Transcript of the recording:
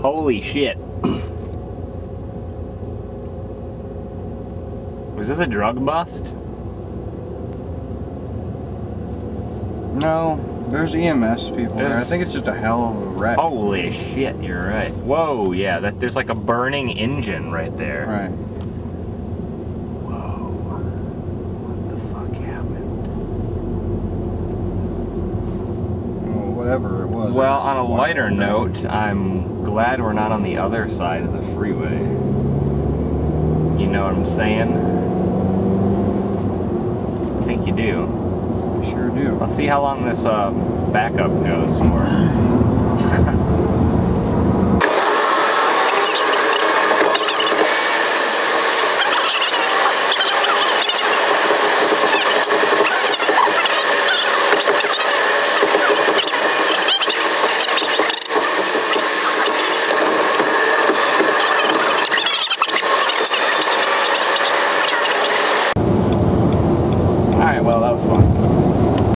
Holy shit. Was this a drug bust? No, there's EMS people there. I think it's just a hell of a wreck. Holy shit, you're right. Whoa, yeah, there's like a burning engine right there. Right. Whoa. What the fuck happened? Well, whatever it was. Well, on a lighter note, I'm glad we're not on the other side of the freeway. You know what I'm saying? I think you do. I sure do. Let's see how long this backup goes for.